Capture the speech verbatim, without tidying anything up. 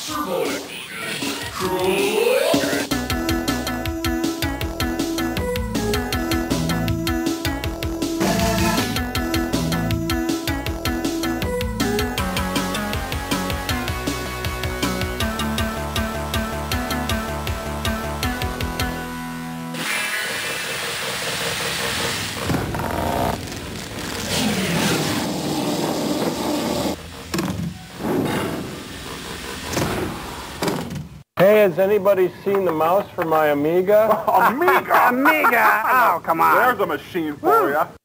Hey, has anybody seen the mouse for my Amiga? Amiga? Amiga! Oh, come on. There's a machine for you.